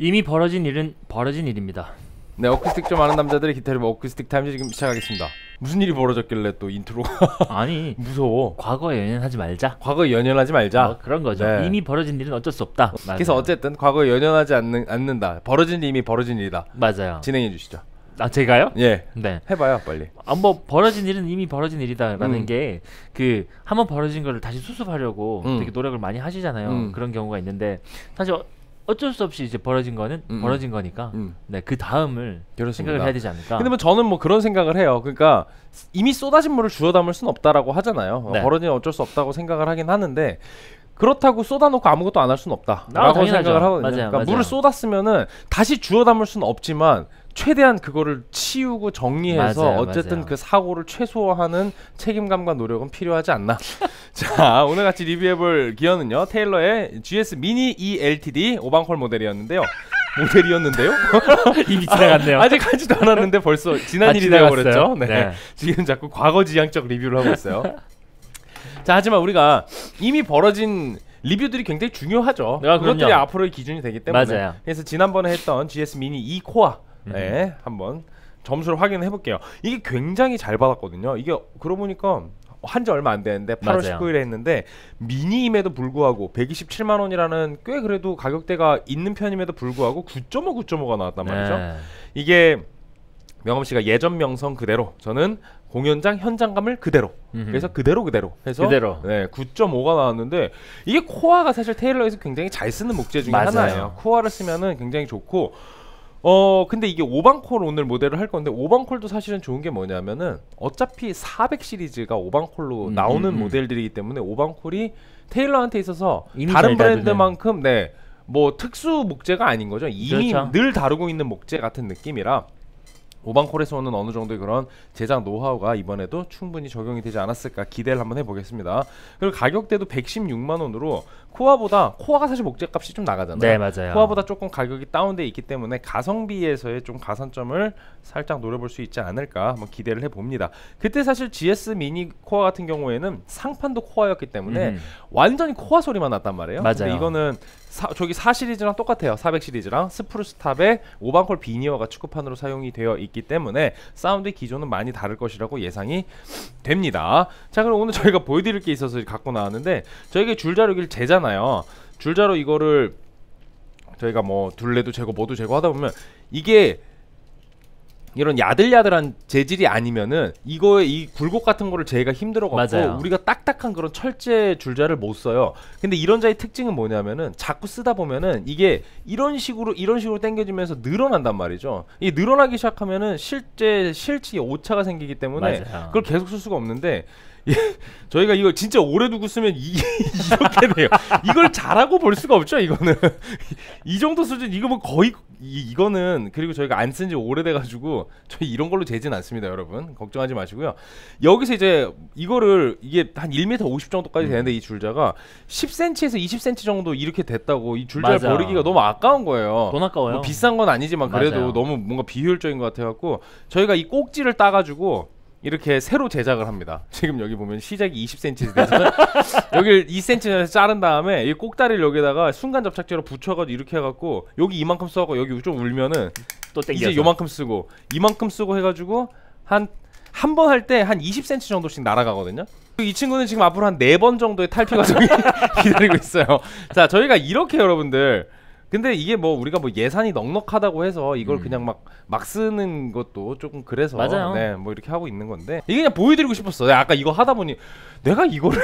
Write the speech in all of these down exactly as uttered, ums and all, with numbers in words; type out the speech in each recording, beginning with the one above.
이미 벌어진 일은 벌어진 일입니다. 네, 어쿠스틱 좀 아는 남자들의 기타 리뷰 어쿠스틱 타임즈 지금 시작하겠습니다. 무슨 일이 벌어졌길래 또 인트로가 아니 무서워. 과거에 연연하지 말자. 과거에 연연하지 말자. 뭐 그런 거죠. 네. 이미 벌어진 일은 어쩔 수 없다. 그래서 맞아요. 어쨌든 과거에 연연하지 않는, 않는다. 벌어진 일이 이미 벌어진 일이다. 맞아요. 진행해 주시죠. 아 제가요? 예. 네. 해봐요 빨리. 아 뭐 벌어진 일은 이미 벌어진 일이다라는 음. 게 그 한번 벌어진 거를 다시 수습하려고 음. 되게 노력을 많이 하시잖아요. 음. 그런 경우가 있는데 사실 어, 어쩔 수 없이 이제 벌어진 거는 음. 벌어진 거니까 음. 네, 그 다음을 그렇습니다. 생각을 해야 되지 않을까. 근데 뭐 저는 뭐 그런 생각을 해요. 그러니까 이미 쏟아진 물을 주워 담을 수는 없다라고 하잖아요. 네. 벌어진 어쩔 수 없다고 생각을 하긴 하는데 그렇다고 쏟아놓고 아무것도 안 할 수는 없다라고 아, 당연하죠. 생각을 하거든요. 맞아요, 그러니까 맞아요. 물을 쏟았으면은 다시 주워 담을 수는 없지만 최대한 그거를 치우고 정리해서 맞아요, 어쨌든 맞아요. 그 사고를 최소화하는 책임감과 노력은 필요하지 않나. 자, 오늘 같이 리뷰해볼 기어는요 테일러의 지에스 미니 이 엘티디 오방콜 모델이었는데요. 모델이었는데요? 이미 지나갔네요. 아, 아직 하지도 않았는데 벌써 지난 아, 일이 지나갔어요? 되어버렸죠. 네. 네. 지금 자꾸 과거지향적 리뷰를 하고 있어요. 자, 하지만 우리가 이미 벌어진 리뷰들이 굉장히 중요하죠. 아, 그것들이 그럼요. 앞으로의 기준이 되기 때문에. 맞아요. 그래서 지난번에 했던 지에스 미니 이 코어 네, 한번 점수를 확인해 볼게요. 이게 굉장히 잘 받았거든요. 이게 그러고 보니까 한지 얼마 안 되는데 팔월 맞아요. 십구일에 했는데 미니임에도 불구하고 백이십칠만 원이라는 꽤 그래도 가격대가 있는 편임에도 불구하고 구 점 오, 구 점 오가 나왔단 말이죠. 네. 이게 명엄씨가 예전 명성 그대로 저는 공연장 현장감을 그대로 음흠. 그래서 그대로 그대로 해서 그대로. 네, 구 점 오가 나왔는데 이게 코어가 사실 테일러에서 굉장히 잘 쓰는 목재 중에 맞아요. 하나예요. 코어를 쓰면은 굉장히 좋고 어 근데 이게 오방콜 오늘 모델을 할 건데 오방콜도 사실은 좋은 게 뭐냐면은 어차피 사백 시리즈가 오방콜로 음, 나오는 음, 음. 모델들이기 때문에 오방콜이 테일러한테 있어서 이미 다른 잘 다루는. 브랜드만큼 네 뭐 특수 목재가 아닌 거죠. 이미 그렇죠. 늘 다루고 있는 목재 같은 느낌이라 오방콜에서 오는 어느 정도의 그런 제작 노하우가 이번에도 충분히 적용이 되지 않았을까 기대를 한번 해보겠습니다. 그리고 가격대도 백십육만 원으로 코어보다 코어가 사실 목재값이 좀 나가잖아요. 네, 맞아요. 코어보다 조금 가격이 다운돼 있기 때문에 가성비에서의 좀 가산점을 살짝 노려볼 수 있지 않을까 한번 기대를 해봅니다. 그때 사실 지에스 미니 코어 같은 경우에는 상판도 코어였기 때문에 음. 완전히 코어 소리만 났단 말이에요. 맞아요. 근데 이거는 사, 저기 사 시리즈랑 똑같아요. 사백 시리즈랑 스프루스탑에 오방콜 비니어가 축구판으로 사용이 되어 있기 때문에 사운드의 기조는 많이 다를 것이라고 예상이 됩니다. 자, 그럼 오늘 저희가 보여드릴 게 있어서 갖고 나왔는데 저희가 줄자로 여기를 재잖아요. 줄자로 이거를 저희가 뭐 둘레도 재고 뭐도 재고 하다 보면 이게 이런 야들야들한 재질이 아니면은 이거에 이 굴곡 같은 거를 재기가 힘들어갖고 맞아요. 우리가 딱딱한 그런 철제 줄자를 못 써요. 근데 이런 자의 특징은 뭐냐면은 자꾸 쓰다 보면은 이게 이런 식으로 이런 식으로 당겨지면서 늘어난단 말이죠. 이 늘어나기 시작하면은 실제 실치 오차가 생기기 때문에 맞아요. 그걸 계속 쓸 수가 없는데 예, 저희가 이걸 진짜 오래 두고 쓰면 이, 이렇게 돼요. 이걸 잘하고 볼 수가 없죠. 이거는 이 정도 수준 이거 뭐 거의 이, 이거는 그리고 저희가 안 쓴 지 오래돼가지고 저희 이런 걸로 재진 않습니다. 여러분 걱정하지 마시고요. 여기서 이제 이거를 이게 한 일 미터 오십 정도까지 음. 되는데 이 줄자가 십 센티미터에서 이십 센티미터 정도 이렇게 됐다고 이 줄자를 맞아. 버리기가 너무 아까운 거예요. 돈 아까워요. 뭐 비싼 건 아니지만 그래도 맞아요. 너무 뭔가 비효율적인 것 같아갖고 저희가 이 꼭지를 따가지고 이렇게 새로 제작을 합니다. 지금 여기 보면 시작이 이십 센티미터 돼서 여기를 이 센티미터 자른 다음에 이 꼭다리를 여기다가 순간 접착제로 붙여가지고 이렇게 해갖고 여기 이만큼 써갖고 여기 좀 울면은 또 땡겨서. 이제 요만큼 쓰고 이만큼 쓰고 해가지고 한 한 번 할 때 한 이십 센티미터 정도씩 날아가거든요. 이 친구는 지금 앞으로 한 네 번 정도의 탈피 과정이 기다리고 있어요. 자, 저희가 이렇게 여러분들 근데 이게 뭐 우리가 뭐 예산이 넉넉하다고 해서 이걸 음. 그냥 막 막 쓰는 것도 조금 그래서 맞아요. 네, 뭐 이렇게 하고 있는 건데 이게 그냥 보여드리고 싶었어. 내가 아까 이거 하다 보니 내가 이거를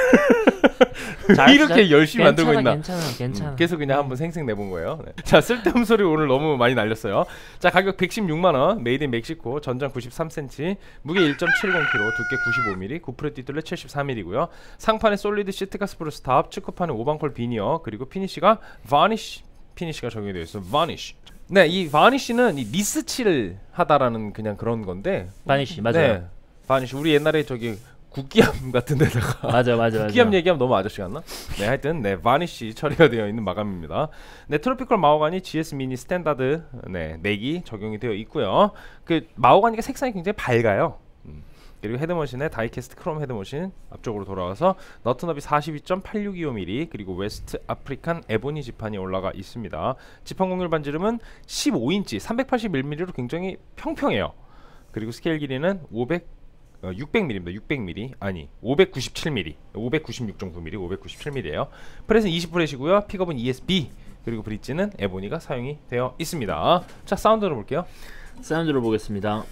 잘- 이렇게 잘- 열심히 만들고 있나? 괜찮아, 괜찮아. 음, 그래서 그냥 한번 생생 내본 거예요. 네. 자, 쓸데없는 소리 오늘 너무 많이 날렸어요. 자, 가격 백십육만 원, 메이드 인 멕시코, 전장 구십삼 센티미터, 무게 일 점 칠공 킬로그램, 두께 구십오 밀리미터, 구프레 띠둘레 칠십사 밀리미터고요. 상판에 솔리드 시트가 스프루스탑, 축구판에 오방콜 비니어, 그리고 피니쉬가 바니쉬 피니쉬가 적용이 되어 있어요. 바니쉬. 네, 이 바니쉬는 이 니스칠 하다라는 그냥 그런 건데. 바니쉬 맞아요. 네, 바니쉬. 우리 옛날에 저기 국기암 같은 데다가 맞아, 맞아, 맞아. 국기암 얘기하면 너무 아저씨 같나? 네, 하여튼 네, 바니쉬 처리가 되어 있는 마감입니다. 네, 트로피컬 마호가니 지에스 미니 스탠다드 네, 내기 적용이 되어 있고요. 그 마호가니가 색상이 굉장히 밝아요. 음. 그리고 헤드머신의 다이캐스트 크롬 헤드머신 앞쪽으로 돌아와서 너트너비 사십이 점 팔육이오 밀리미터 그리고 웨스트 아프리칸 에보니 지판이 올라가 있습니다. 지판 곡률 반지름은 십오 인치 삼백팔십 밀리미터로 굉장히 평평해요. 그리고 스케일 길이는 오백 어, 육백 밀리미터입니다. 육백 밀리미터 아니 오백구십칠 밀리미터 오백구십육 점 구 밀리미터 오백구십칠 밀리미터예요. 프렛은 이십 프렛이고요. 픽업은 이에스비 그리고 브릿지는 에보니가 사용이 되어 있습니다. 자, 사운드 들어볼게요. 사운드 들어보겠습니다.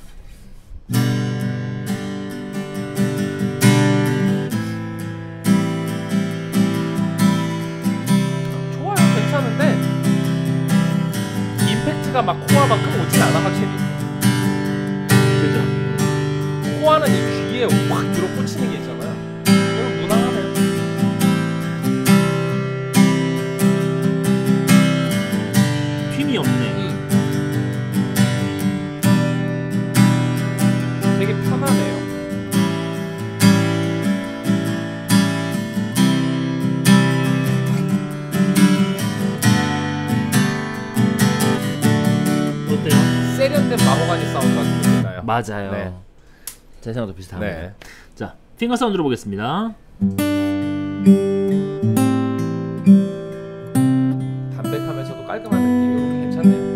좋아요. 괜찮은데 임팩트가 막 코어만큼 오진 않아 확실히. 그죠? 코어는 이 귀에 확 들어 꽂히는 게 있잖아요. 이건 무난하네요. 휨이 없네. 음. 되게 편하네요. 어때요? 세련된 마호가니 사운드 같은 느낌이 나요. 맞아요. 네. 제 생각도 비슷합니다. 네. 자, 핑거 사운드 들어보겠습니다. 담백하면서도 깔끔한 느낌이 괜찮네요.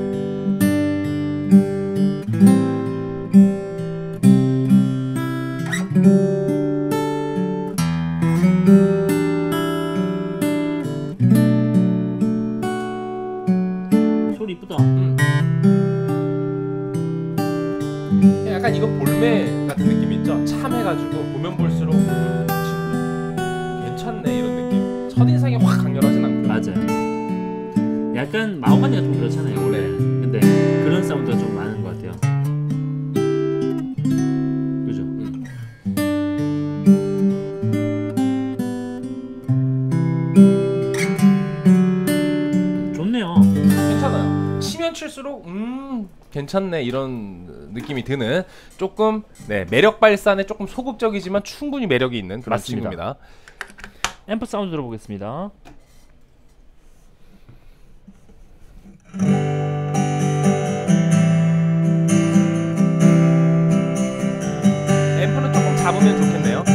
소리 이쁘다. 음. 약간 이거 볼매 같은 느낌 있죠? 참해가지고 보면 볼수록 음, 친구 괜찮네 이런 느낌. 첫인상이 확 강렬하진 않고. 맞아요. 약간 마오가니가 좀 그렇잖아요 원래. 네. 근데 그런 사운드가 좀 많은 것 같아요. 그죠? 음. 좋네요. 괜찮아요. 치면 칠수록 음 괜찮네 이런 느낌이 드는 조금 네 매력 발산에 조금 소극적이지만 충분히 매력이 있는 그런 맞습니다. 친구입니다. 앰프 사운드 들어보겠습니다. 앰프는 조금 잡으면 좋겠네요.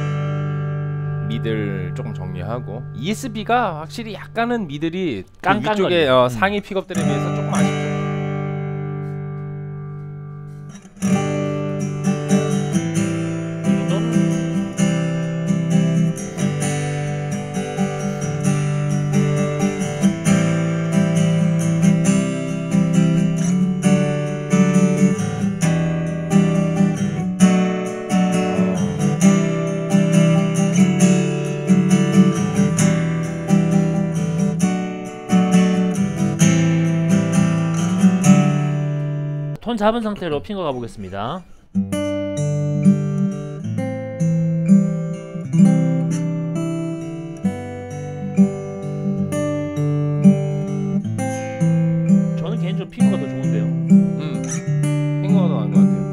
미들 조금 정리하고 이에스비가 확실히 약간은 미들이 그 깡깡거리네. 위쪽에 어, 음. 상위 픽업들에 비해서 조금 아쉽죠. 톤 잡은 상태로 핑거 가보겠습니다. 저는 개인적으로 핑거가 더 좋은데요. 음, 핑거가 더 나은 것 같아요.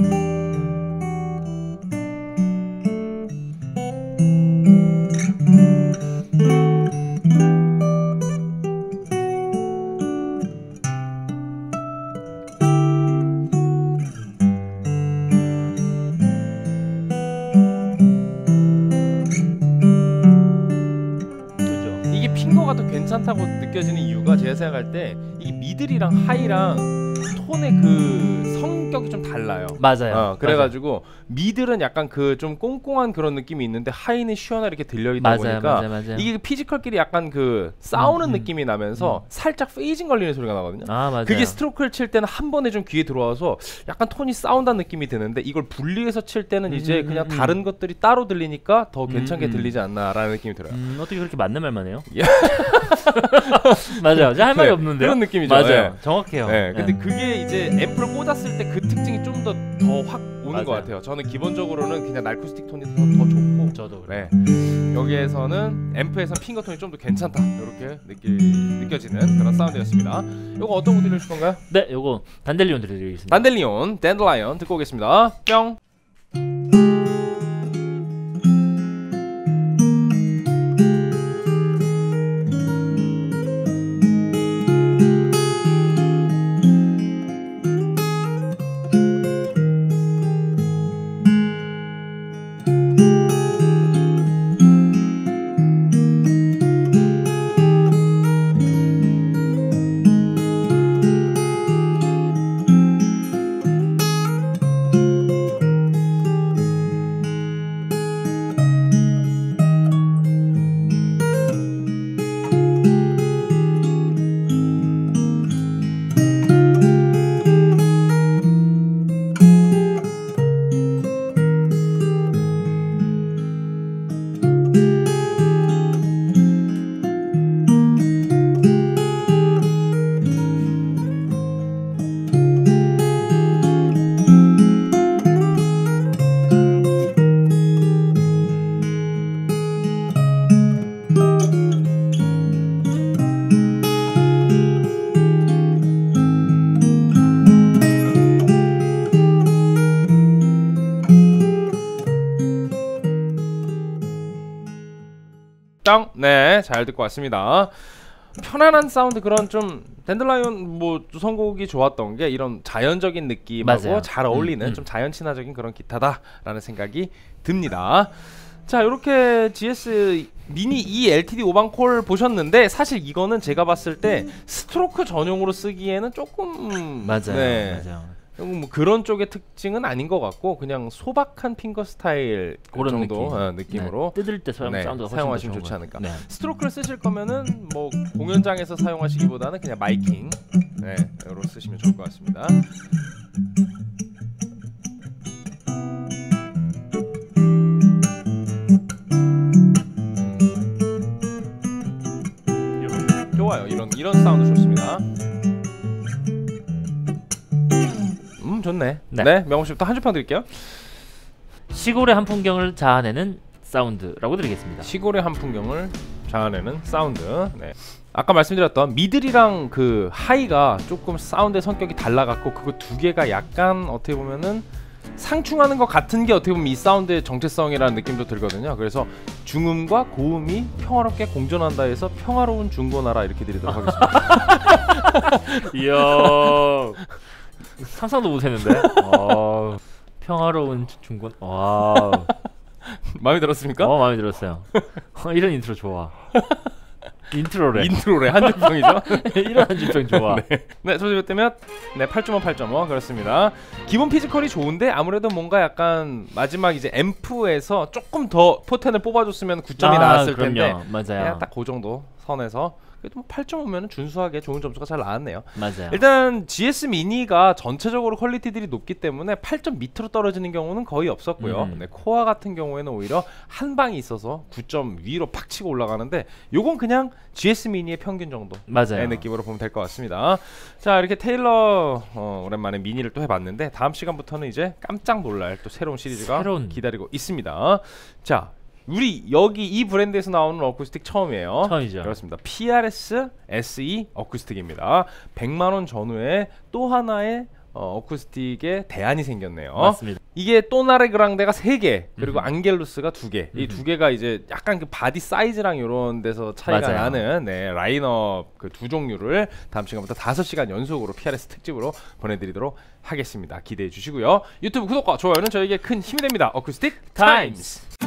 그죠? 이게 핑거가 더 괜찮다고 느껴지는 이유가 제가 생각할 때 이게 미들이랑 하이랑 톤의 그 성격이 좀 달라요. 맞아요. 어, 그래가지고 미들은 약간 그 좀 꽁꽁한 그런 느낌이 있는데 하이는 시원하게 이렇게 들려있다 맞아요. 보니까 맞아요. 맞아요. 이게 그 피지컬끼리 약간 그 싸우는 음, 음. 느낌이 나면서 살짝 페이징 걸리는 소리가 나거든요. 아 맞아요. 그게 스트로크를 칠 때는 한 번에 좀 귀에 들어와서 약간 톤이 싸운다는 느낌이 드는데 이걸 분리해서 칠 때는 이제 음, 그냥 음, 다른 것들이 따로 들리니까 더 음, 괜찮게 음. 들리지 않나라는 느낌이 들어요. 음, 어떻게 그렇게 맞는 말만 해요? 예. 맞아요. 제가 할 말이 네, 없는데요. 그런 느낌이죠. 맞아요. 네. 정확해요. 네, 근데 네. 그게 이제 앰프를 꽂았을 때 그 특징이 좀 더 더 확 오는 맞아요. 것 같아요. 저는 기본적으로는 그냥 날코스틱 톤이 더, 더 좋고, 저도 그래요. 네, 여기에서는 앰프에선 핑거 ton이 좀 더 괜찮다 이렇게 느끼, 느껴지는 그런 사운드였습니다. 이거 어떤 곡 들려줄 건가요? 네, 요거 단델리온 들려드리겠습니다. 단델리온, 댄들라이언 듣고 오겠습니다. 뿅. 띵동. 네, 잘 듣고 왔습니다. 편안한 사운드, 그런 좀 댄들라이온 뭐 선곡이 좋았던 게 이런 자연적인 느낌하고 맞아요. 잘 어울리는 음, 음. 좀 자연 친화적인 그런 기타다라는 생각이 듭니다. 자, 이렇게 지에스 미니 이 엘티디 오방콜 보셨는데 사실 이거는 제가 봤을 때 스트로크 전용으로 쓰기에는 조금 맞아요. 네, 맞아요. 뭐 그런 쪽의 특징은 아닌 것 같고 그냥 소박한 핑거 스타일 그 그런 정도 느낌. 어, 느낌으로 네, 뜯을 때 사용, 네, 사운드가 훨씬 더 사용하시면 좋은 좋지 것 않을까. 같아요. 네. 스트로크를 쓰실 거면은 뭐 공연장에서 사용하시기보다는 그냥 마이킹 네, 로 쓰시면 좋을 것 같습니다. 좋아요. 이런 이런 사운드 좋습니다. 음, 좋네. 네, 네. 명호 씨부터 한 줄 평 드릴게요. 시골의 한 풍경을 자아내는 사운드라고 드리겠습니다. 시골의 한 풍경을 자아내는 사운드. 네. 아까 말씀드렸던 미들이랑 그 하이가 조금 사운드의 성격이 달라갖고 그거 두 개가 약간 어떻게 보면은 상충하는 것 같은 게 어떻게 보면 이 사운드의 정체성이라는 느낌도 들거든요. 그래서 중음과 고음이 평화롭게 공존한다 해서 평화로운 중고나라 이렇게 드리도록 하겠습니다. 이야, 상상도 못했는데. 어, 평화로운 중곤. 와, 마음에 들었습니까? 어 마음에 들었어요. 어, 이런 인트로 좋아. 인트로래. 인트로래. 한줄평이죠. 이런 한줄평 좋아. 네, 네 저도 때면 네 팔 점 오, 팔 점 오 그렇습니다. 기본 피지컬이 좋은데 아무래도 뭔가 약간 마지막 이제 앰프에서 조금 더 포텐을 뽑아줬으면 구 점이 아, 나왔을 그럼요. 텐데 맞아요. 그냥 딱 그 정도 선에서 그래도 뭐 팔 점 오면은 준수하게 좋은 점수가 잘 나왔네요. 맞아요. 일단 지에스 미니가 전체적으로 퀄리티들이 높기 때문에 팔 점 밑으로 떨어지는 경우는 거의 없었고요. 음. 네, 코어 같은 경우에는 오히려 한 방이 있어서 구 점 위로 팍 치고 올라가는데 요건 그냥 지에스 미니의 평균 정도 맞아요. 의 느낌으로 보면 될 것 같습니다. 자, 이렇게 테일러 어, 오랜만에 미니를 또 해봤는데 다음 시간부터는 이제 깜짝 놀랄 또 새로운 시리즈가 새로운. 기다리고 있습니다. 자, 우리 여기 이 브랜드에서 나오는 어쿠스틱 처음이에요. 처음이죠. 그렇습니다. 피알에스 에스이 어쿠스틱입니다. 백만 원 전후에 또 하나의 어, 어쿠스틱의 대안이 생겼네요. 맞습니다. 이게 또나레 그랑데가 세 개, 그리고 음흠. 앙겔루스가 두 개. 이 두 개가 이제 약간 그 바디 사이즈랑 이런 데서 차이가 맞아요. 나는 네, 라인업 그 두 종류를 다음 시간부터 다섯 시간 연속으로 피알에스 특집으로 보내드리도록 하겠습니다. 기대해 주시고요. 유튜브 구독과 좋아요는 저에게 큰 힘이 됩니다. 어쿠스틱 타임스.